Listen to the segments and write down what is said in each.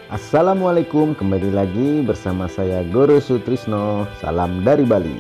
Assalamualaikum, kembali lagi bersama saya Guru Sutrisno. Salam dari Bali.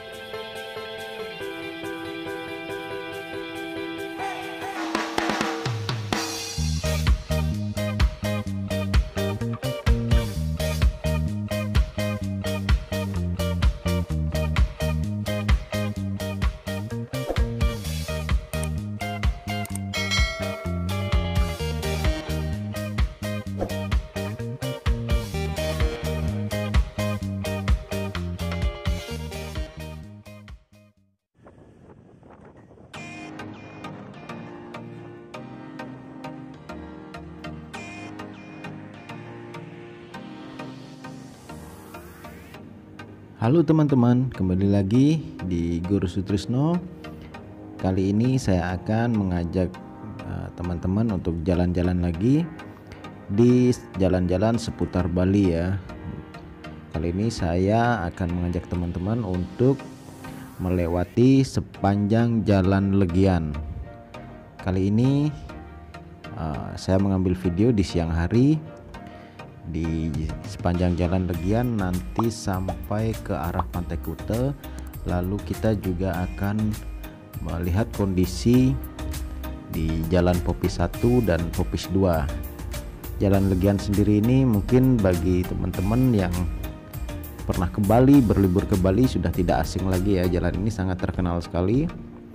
Halo teman-teman, kembali lagi di Guru Sutrisno. Kali ini saya akan mengajak teman-teman untuk jalan-jalan lagi di jalan-jalan seputar Bali ya. Kali ini saya akan mengajak teman-teman untuk melewati sepanjang Jalan Legian. Kali ini saya mengambil video di siang hari di sepanjang Jalan Legian nanti sampai ke arah Pantai Kuta. Lalu kita juga akan melihat kondisi di Jalan Popis 1 dan Popis 2. Jalan Legian sendiri ini mungkin bagi teman-teman yang pernah ke Bali, berlibur ke Bali sudah tidak asing lagi ya. Jalan ini sangat terkenal sekali.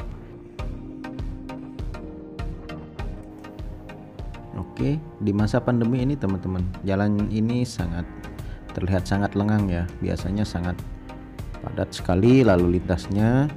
Oke, di masa pandemi ini teman-teman, jalan ini terlihat sangat lengang ya. Biasanya sangat padat sekali lalu lintasnya.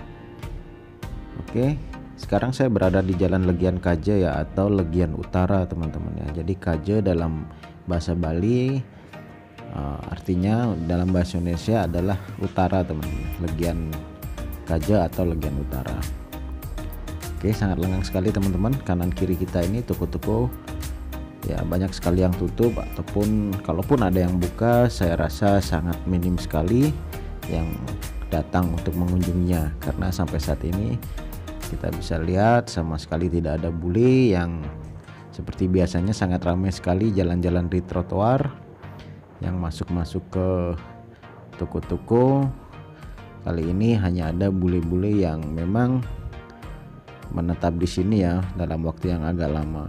Oke, sekarang saya berada di Jalan Legian Kaja ya, atau Legian Utara teman-teman ya. Jadi Kaja dalam bahasa Bali artinya dalam bahasa Indonesia adalah utara teman-teman. Legian Kaja atau Legian Utara. Oke, sangat lengang sekali teman-teman. Kanan kiri kita ini toko-toko ya, banyak sekali yang tutup, ataupun kalaupun ada yang buka saya rasa sangat minim sekali yang datang untuk mengunjunginya, karena sampai saat ini kita bisa lihat sama sekali tidak ada bule. Yang seperti biasanya sangat ramai sekali jalan-jalan di trotoar yang masuk-masuk ke toko-toko. Kali ini hanya ada bule-bule yang memang menetap di sini ya dalam waktu yang agak lama.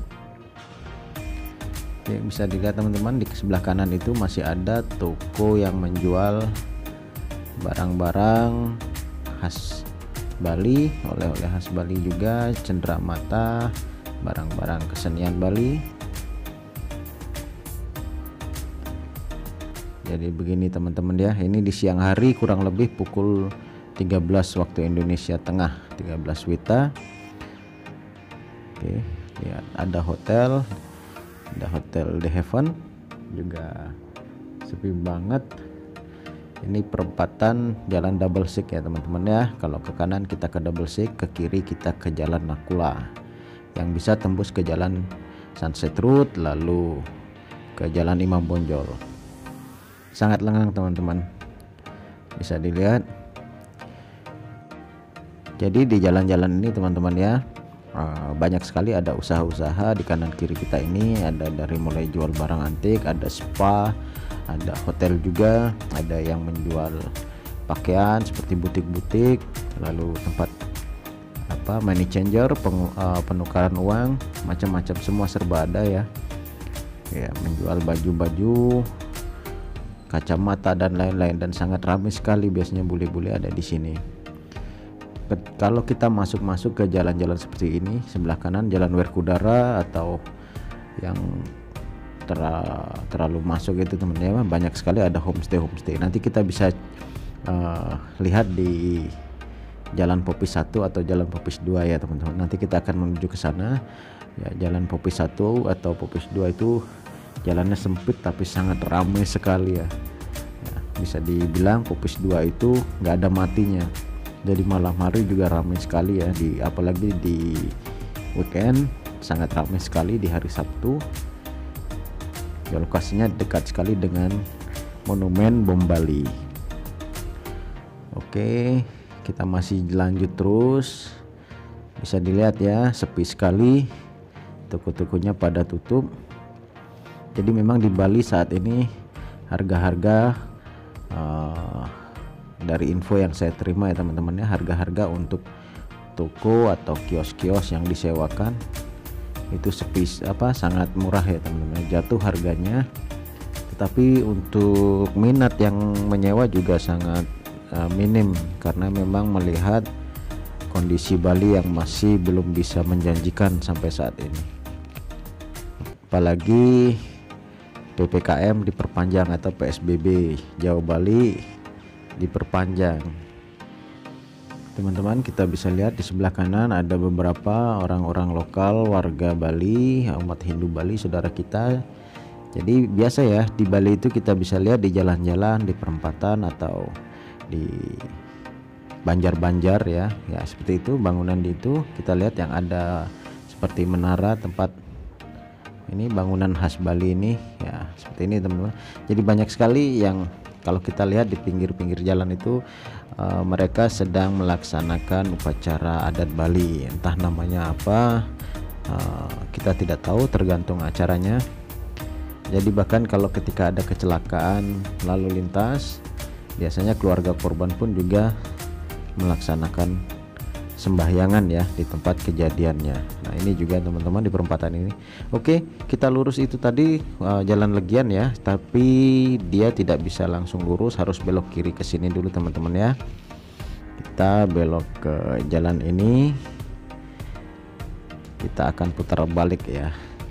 Oke, bisa dilihat teman-teman, di sebelah kanan itu masih ada toko yang menjual barang-barang khas Bali, oleh-oleh khas Bali juga, cenderamata, barang-barang kesenian Bali. Jadi begini teman-teman ya, ini di siang hari kurang lebih pukul 13 waktu Indonesia Tengah, 13 WITA. Oke, lihat ada hotel The Heaven juga sepi banget. Ini perempatan jalan double stick ya teman-teman ya. Kalau ke kanan kita ke double stick, ke kiri kita ke Jalan Nakula yang bisa tembus ke Jalan Sunset Road lalu ke Jalan Imam Bonjol. Sangat lengang teman-teman, bisa dilihat. Jadi di jalan-jalan ini teman-teman ya, banyak sekali ada usaha-usaha. Di kanan kiri kita ini ada dari mulai jual barang antik, ada spa, ada hotel juga, ada yang menjual pakaian seperti butik-butik, lalu tempat money changer, penukaran uang, macam-macam, semua serba ada ya. Ya, menjual baju-baju, kacamata dan lain-lain, dan sangat ramai sekali biasanya bule-bule ada di sini. Kalau kita masuk ke jalan-jalan seperti ini, sebelah kanan Jalan Werkudara atau yang terlalu masuk itu teman-teman, banyak sekali ada homestay. Nanti kita bisa lihat di Jalan Popis 1 atau Jalan Popis 2 ya teman-teman. Nanti kita akan menuju ke sana ya. Jalan Popis 1 atau Popis 2 itu jalannya sempit tapi sangat ramai sekali ya. Bisa dibilang Popis 2 itu nggak ada matinya. Jadi malam hari juga ramai sekali ya, apalagi di weekend sangat ramai sekali di hari Sabtu. Ya, lokasinya dekat sekali dengan Monumen Bom Bali. Oke, kita masih lanjut terus. Bisa dilihat ya, sepi sekali, toko-tokonya pada tutup. Jadi memang di Bali saat ini harga-harga dari info yang saya terima ya teman-teman ya, harga-harga untuk toko atau kios-kios yang disewakan itu sangat murah ya teman-teman, jatuh harganya. Tetapi untuk minat yang menyewa juga sangat minim, karena memang melihat kondisi Bali yang masih belum bisa menjanjikan sampai saat ini. Apalagi PPKM diperpanjang atau PSBB Jawa Bali diperpanjang. Teman-teman, kita bisa lihat di sebelah kanan ada beberapa orang-orang lokal warga Bali, umat Hindu Bali, saudara kita. Jadi biasa ya, di Bali itu kita bisa lihat di jalan-jalan, di perempatan atau di banjar-banjar ya seperti itu, bangunan di itu kita lihat yang ada seperti menara, tempat ini bangunan khas Bali ini ya, seperti ini teman-teman. Jadi banyak sekali yang kalau kita lihat di pinggir-pinggir jalan itu mereka sedang melaksanakan upacara adat Bali, entah namanya apa, kita tidak tahu, tergantung acaranya. Jadi bahkan kalau ketika ada kecelakaan lalu lintas, biasanya keluarga korban pun juga melaksanakan sembahyangan ya di tempat kejadiannya. Nah ini juga teman-teman di perempatan ini. Oke, kita lurus itu tadi jalan Legian ya, tapi dia tidak bisa langsung lurus, harus belok kiri ke sini dulu teman-teman ya. Kita belok ke jalan ini, kita akan putar balik ya.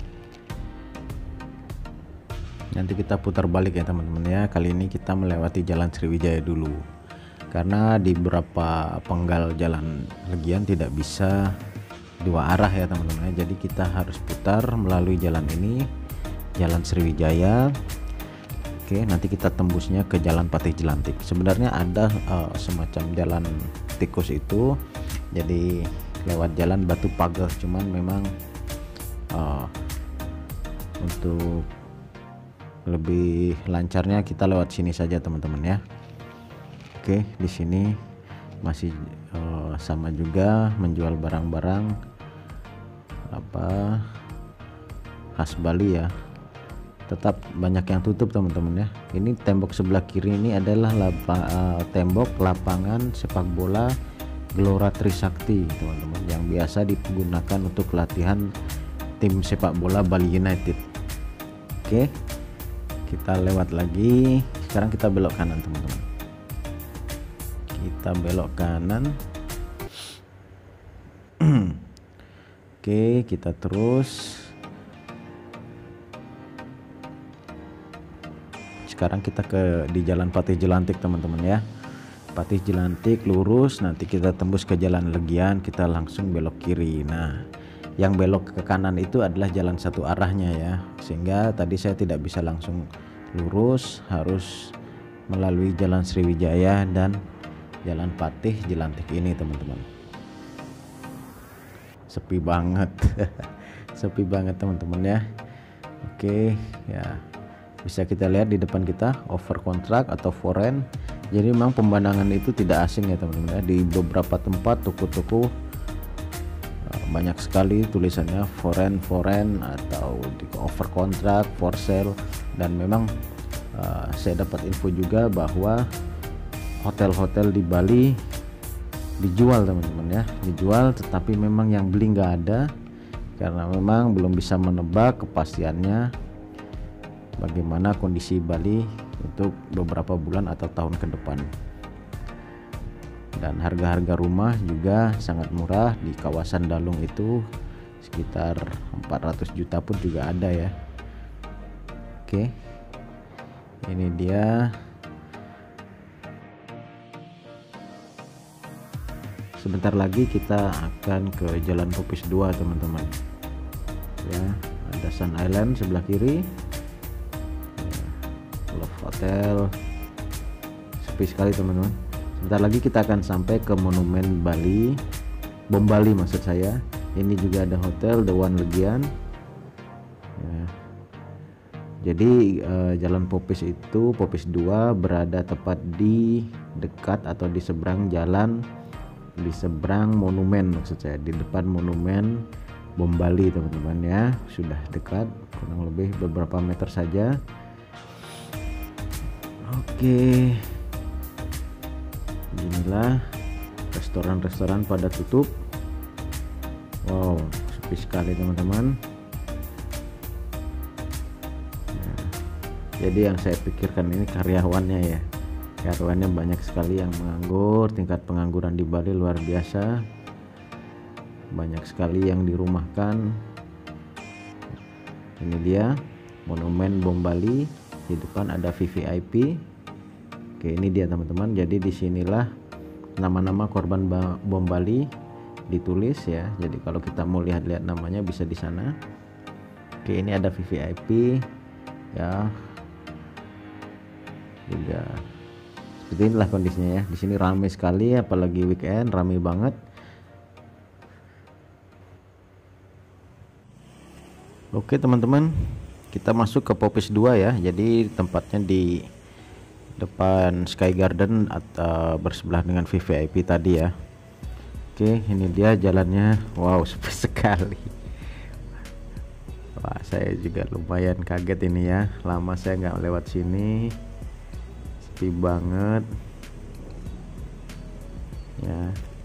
Nanti kita putar balik ya teman-teman ya. Kali ini kita melewati Jalan Sriwijaya dulu, karena di beberapa penggal jalan Legian tidak bisa dua arah ya teman-teman. Jadi kita harus putar melalui jalan ini, Jalan Sriwijaya. Oke, nanti kita tembusnya ke Jalan Patih Jelantik. Sebenarnya ada semacam jalan tikus itu, jadi lewat jalan Batu Pagar, cuman memang untuk lebih lancarnya kita lewat sini saja teman-teman ya. Oke, di sini masih sama juga menjual barang-barang apa khas Bali ya. Tetap banyak yang tutup teman-teman ya. Ini tembok sebelah kiri ini adalah tembok lapangan sepak bola Gelora Trisakti teman-teman, yang biasa digunakan untuk latihan tim sepak bola Bali United. Oke, kita lewat lagi. Sekarang kita belok kanan teman-teman. Kita belok kanan. Oke, kita terus. Sekarang kita di Jalan Patih Jelantik teman-teman ya. Patih Jelantik lurus, nanti kita tembus ke Jalan Legian, kita langsung belok kiri. Nah, yang belok ke kanan itu adalah jalan satu arahnya ya, sehingga tadi saya tidak bisa langsung lurus, harus melalui Jalan Sriwijaya dan Jalan Patih Jelantik ini teman-teman. Sepi banget. Sepi banget teman-teman ya. Oke ya, bisa kita lihat di depan kita over contract atau foreign. Jadi memang pemandangan itu tidak asing ya teman-teman ya. Di beberapa tempat toko-toko banyak sekali tulisannya foreign atau di over contract, for sale. Dan memang saya dapat info juga bahwa hotel-hotel di Bali dijual teman-teman ya, dijual, tetapi memang yang beli nggak ada, karena memang belum bisa menebak kepastiannya bagaimana kondisi Bali untuk beberapa bulan atau tahun ke depan. Dan harga-harga rumah juga sangat murah di kawasan Dalung itu, sekitar 400 juta pun juga ada ya. Oke, ini dia. Sebentar lagi kita akan ke Jalan Popis 2 teman-teman ya. Ada Sun Island sebelah kiri, Love Hotel, sepi sekali teman-teman. Sebentar lagi kita akan sampai ke Monumen Bali, Bom Bali maksud saya. Ini juga ada hotel The One Legian ya. Jadi Jalan Popis itu, Popis 2 berada tepat di dekat atau di seberang jalan, di seberang monumen maksud saya, di depan monumen Bom Bali teman-teman ya. Sudah dekat, kurang lebih beberapa meter saja. Oke, inilah restoran-restoran pada tutup. Wow, sepi sekali teman-teman. Jadi yang saya pikirkan ini karyawannya ya, karyawannya banyak sekali yang menganggur. Tingkat pengangguran di Bali luar biasa, banyak sekali yang dirumahkan. Ini dia monumen Bom Bali, di depan ada VVIP. Oke, ini dia teman-teman. Jadi disinilah nama-nama korban bom Bali ditulis ya. Jadi kalau kita mau lihat-lihat namanya bisa di sana. Oke, ini ada VVIP ya. Juga seperti inilah kondisinya ya. Di sini ramai sekali, apalagi weekend ramai banget. Oke teman-teman, kita masuk ke Popis 2 ya. Jadi tempatnya di depan Sky Garden atau bersebelah dengan VVIP tadi ya. Oke, ini dia jalannya. Wow, sepi sekali. Wah, saya juga lumayan kaget ini ya. Lama saya nggak lewat sini. Sepi banget ya.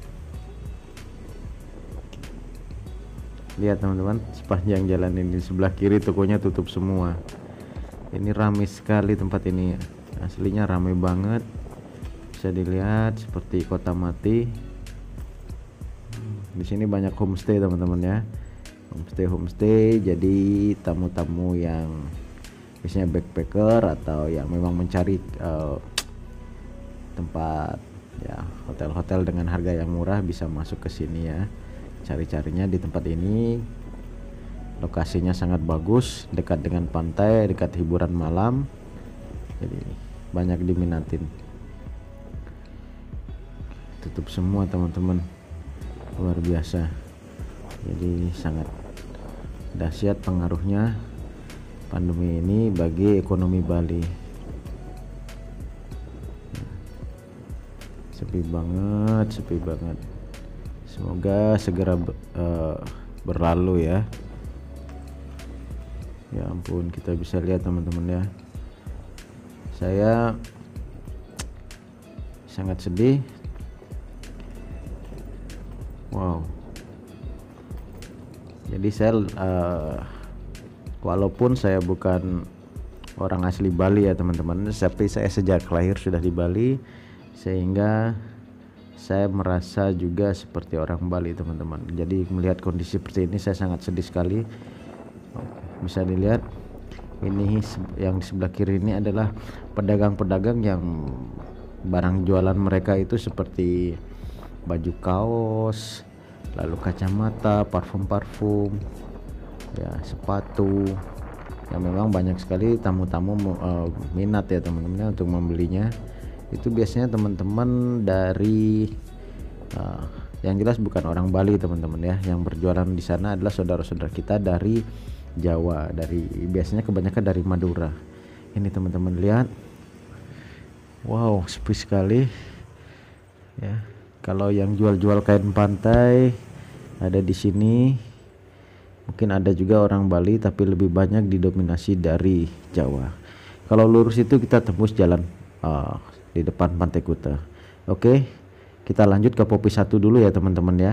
Lihat teman-teman, sepanjang jalan ini sebelah kiri tokonya tutup semua. Ini ramai sekali tempat ini, aslinya ramai banget. Bisa dilihat seperti kota mati. Di sini banyak homestay teman-teman ya, homestay. Jadi tamu-tamu yang biasanya backpacker atau yang memang mencari tempat ya, hotel-hotel dengan harga yang murah bisa masuk ke sini ya. Cari-carinya di tempat ini. Lokasinya sangat bagus, dekat dengan pantai, dekat hiburan malam. Jadi banyak diminatin. Tutup semua teman-teman, luar biasa. Jadi sangat dahsyat pengaruhnya pandemi ini bagi ekonomi Bali. Sepi banget. Semoga segera berlalu ya. Ya ampun, kita bisa lihat teman-teman ya. Saya sangat sedih. Wow. Jadi saya walaupun saya bukan orang asli Bali ya teman-teman, tapi saya sejak lahir sudah di Bali, sehingga saya merasa juga seperti orang Bali teman-teman. Jadi melihat kondisi seperti ini saya sangat sedih sekali. Bisa dilihat ini yang di sebelah kiri ini adalah pedagang-pedagang yang barang jualan mereka itu seperti baju kaos, lalu kacamata, parfum ya, sepatu. Yang memang banyak sekali tamu-tamu minat ya teman-teman untuk membelinya. Itu biasanya teman-teman dari yang jelas bukan orang Bali teman-teman ya. Yang berjualan di sana adalah saudara-saudara kita dari Jawa, biasanya kebanyakan dari Madura. Ini teman-teman lihat. Wow, sepi sekali ya. Kalau yang jual-jual kain pantai ada di sini. Mungkin ada juga orang Bali, tapi lebih banyak didominasi dari Jawa. Kalau lurus itu kita tembus jalan di depan Pantai Kuta. Oke, kita lanjut ke Popis 1 dulu ya teman-teman ya.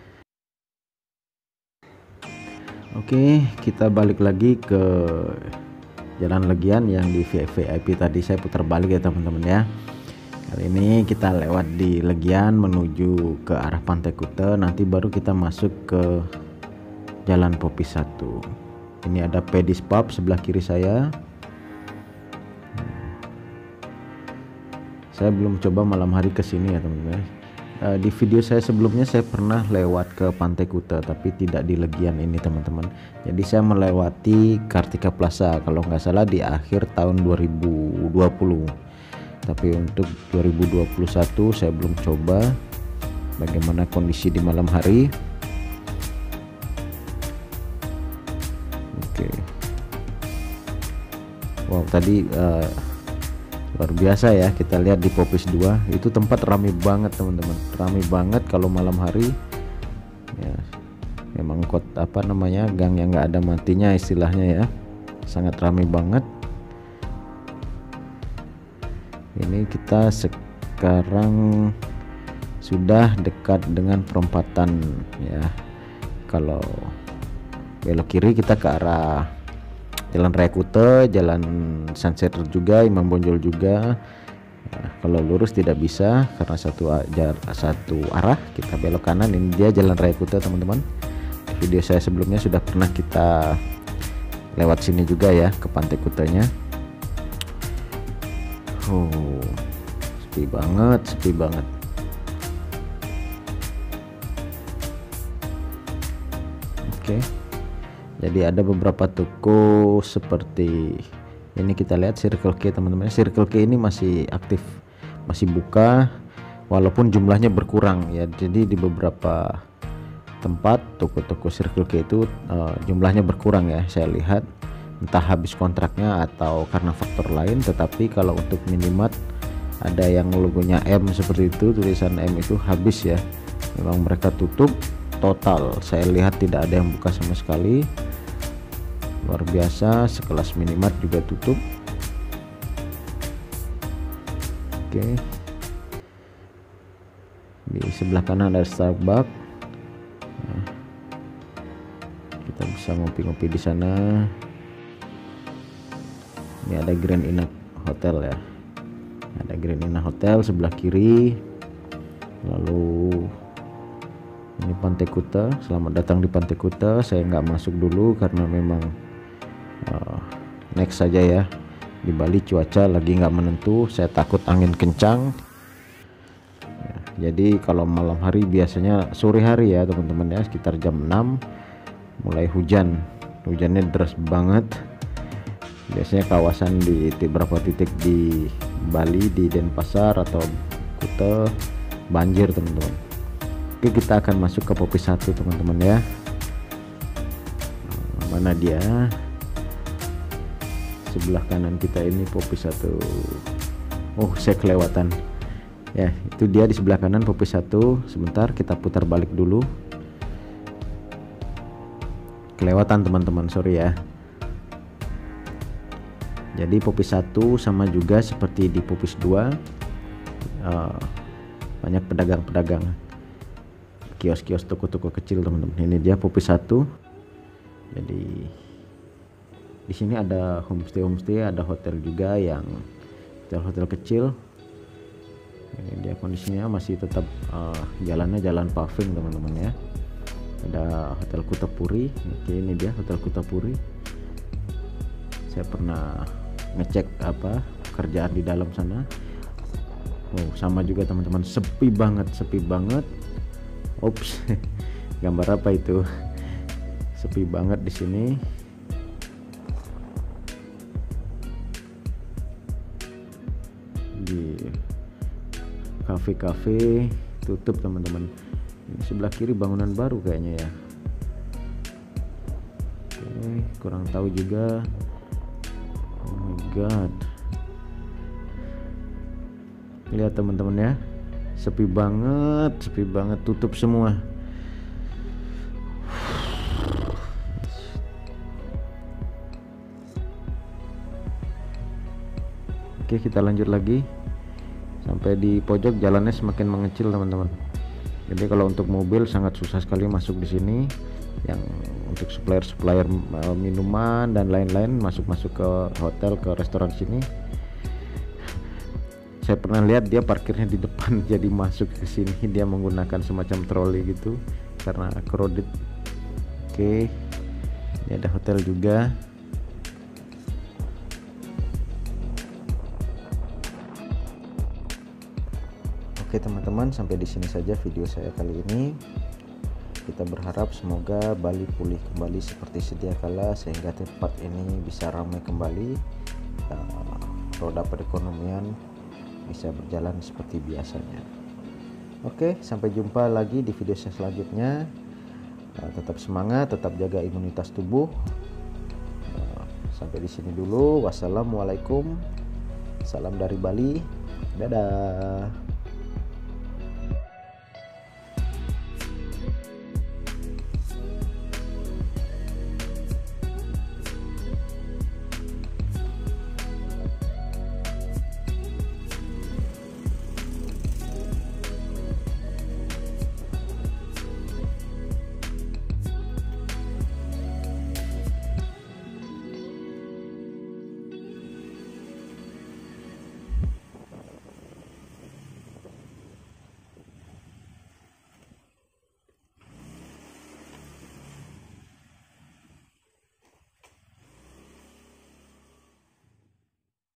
Oke, kita balik lagi ke Jalan Legian yang di VIP tadi. Saya putar balik ya teman-teman ya. Kali ini kita lewat di Legian menuju ke arah Pantai Kuta. Nanti baru kita masuk ke Jalan Popis 1. Ini ada Pedis Pub sebelah kiri saya. Saya belum coba malam hari ke sini ya teman-teman. Di video saya sebelumnya saya pernah lewat ke Pantai Kuta, tapi tidak di Legian ini teman-teman. Jadi saya melewati Kartika Plaza kalau nggak salah di akhir tahun 2020. Tapi untuk 2021 saya belum coba bagaimana kondisi di malam hari. Oke. Wow, tadi luar biasa ya, kita lihat di Popis 2 itu tempat ramai banget teman-teman, ramai banget kalau malam hari ya. Memang gang yang nggak ada matinya istilahnya ya, sangat ramai banget. Ini kita sekarang sudah dekat dengan perempatan ya. Kalau belok kiri kita ke arah Jalan Raya Kuta, Jalan Sunset juga, Imam Bonjol juga. Nah, kalau lurus tidak bisa karena satu arah, kita belok kanan. Ini dia Jalan Raya Kuta teman-teman. Video saya sebelumnya sudah pernah kita lewat sini juga ya, ke Pantai Kutanya. Sepi banget. Oke. Jadi ada beberapa toko seperti ini, kita lihat Circle K teman-teman. Circle K ini masih aktif, masih buka walaupun jumlahnya berkurang ya. Jadi di beberapa tempat toko-toko Circle K itu jumlahnya berkurang ya, saya lihat, entah habis kontraknya atau karena faktor lain. Tetapi kalau untuk Minimart ada yang logonya M seperti itu, tulisan M itu habis ya, memang mereka tutup total. Saya lihat tidak ada yang buka sama sekali, luar biasa. Sekelas Minimart juga tutup. Oke, di sebelah kanan ada Starbucks. Nah, kita bisa ngopi-ngopi di sana. Ini ada Grand Inn Hotel ya, ada Grand Inn Hotel sebelah kiri. Lalu ini Pantai Kuta. Selamat datang di Pantai Kuta. Saya nggak masuk dulu karena memang next saja ya. Di Bali cuaca lagi nggak menentu, saya takut angin kencang ya. Jadi kalau malam hari, biasanya sore hari ya teman-teman ya, sekitar jam 6 mulai hujannya deras banget. Biasanya kawasan di beberapa titik di Bali, di Denpasar atau Kuta banjir teman-teman. Oke, kita akan masuk ke Popis 1 teman-teman ya. Mana dia? Sebelah kanan kita ini Popis 1. Oh, saya kelewatan ya, itu dia di sebelah kanan Popis 1. Sebentar, kita putar balik dulu. Kelewatan teman-teman, sorry ya. Jadi Popis 1 sama juga seperti di Popis 2, banyak pedagang-pedagang, kios-kios, toko-toko kecil teman-teman. Ini dia Popis 1. Jadi di sini ada homestay, ada hotel juga, yang hotel kecil. Ini dia kondisinya, masih tetap jalannya jalan paving teman-teman ya. Ada Hotel Kutapuri. Oke, ini dia Hotel Kutapuri. Saya pernah ngecek kerjaan di dalam sana. Oh, sama juga teman-teman, sepi banget. Ops, gambar apa itu? Sepi banget di sini. Di kafe tutup teman-teman. Ini sebelah kiri bangunan baru kayaknya ya. Oke, kurang tahu juga. Oh my god, lihat teman-teman ya, sepi banget, tutup semua. Oke, kita lanjut lagi sampai di pojok. Jalannya semakin mengecil teman-teman. Jadi kalau untuk mobil sangat susah sekali masuk di sini. Yang untuk supplier minuman dan lain-lain masuk ke hotel, ke restoran sini. Saya pernah lihat dia parkirnya di depan, jadi masuk ke sini dia menggunakan semacam troli gitu karena crowded. Oke, ini ada hotel juga. Oke teman-teman, sampai di sini saja video saya kali ini. Kita berharap semoga Bali pulih kembali seperti sedia kala, sehingga tempat ini bisa ramai kembali, roda perekonomian bisa berjalan seperti biasanya. Oke, sampai jumpa lagi di video saya selanjutnya. Tetap semangat, tetap jaga imunitas tubuh. Sampai di sini dulu. Wassalamualaikum. Salam dari Bali. Dadah.